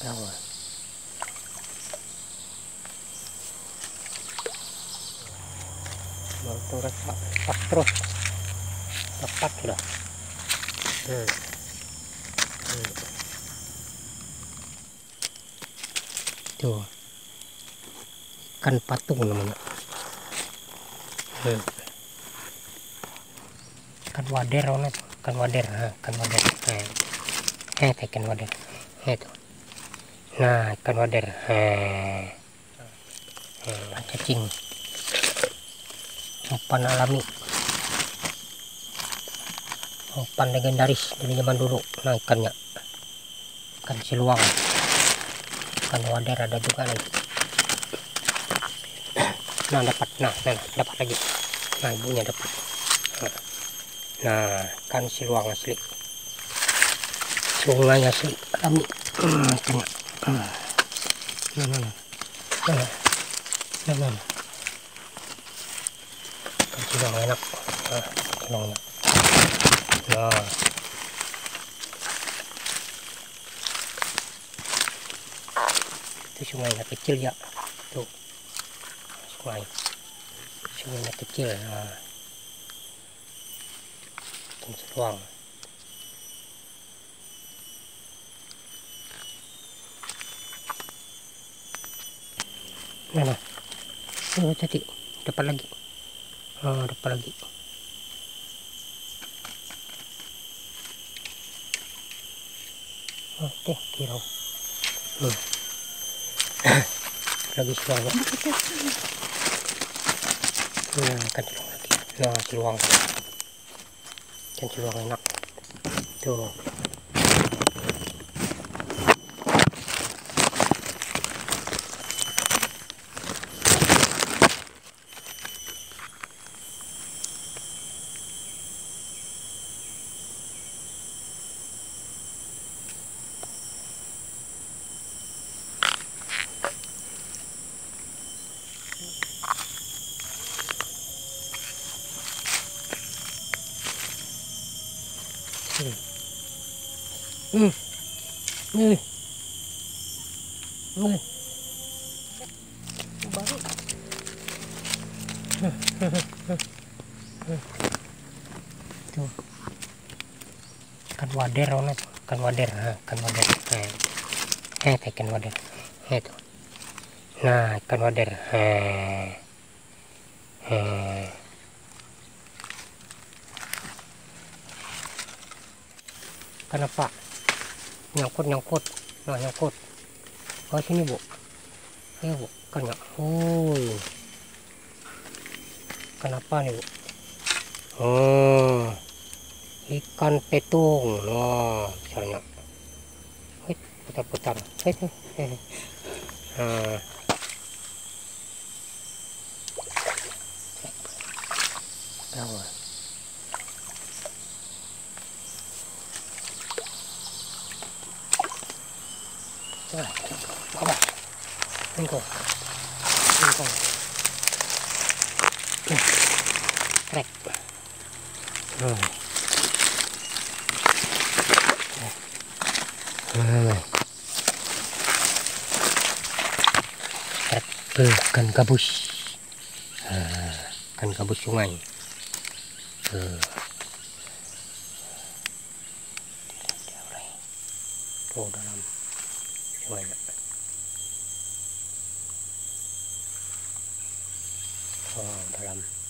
Rồi. Motor tak terus tepat sudah. Tuh ikan patung namanya. Ikan wader, ikan wader, ikan wader. Ikan wader. Itu. Nah, ikan wader. Cacing. Umpan alami. Umpan legendaris dari zaman dulu. Nah, ikannya. Ikan siluang. Ikan wader ada juga nanti. Nah, dapat. Nah, dapat lagi. Nah, ibunya dapat. Nah, ikan siluang asli. Sungai asli alami. Ikannya. Nah. Ikan siluang enak. Silongnya. Nah. Itu sungainya kecil ya. Tuh. Sungainya kecil. Nah. Ikan siluang. Nah. Tadi dapat lagi. Dapat lagi. Oke, kira. Lagi siluang. Nah, ikan siluang lagi. Nah, siluang. Ikan siluang enak. Tuh. Baru. Tuh. Ikan wader, ikan wader, ikan wader. Ikan wader. Itu. Nah, ikan wader. Kenapa? Nyangkut. Nah, nyangkut. Oh, sini, Bu. Ayo, Bu. Ikannya. Kenapa nih, Bu? Ikan petung. Nah, misalnya. Putar-putar. Nah. Bawah. Bawah. Engkau. Trek. Ikan gabus. Ikan gabus sungai. Tuh dalam sungai. Dalam.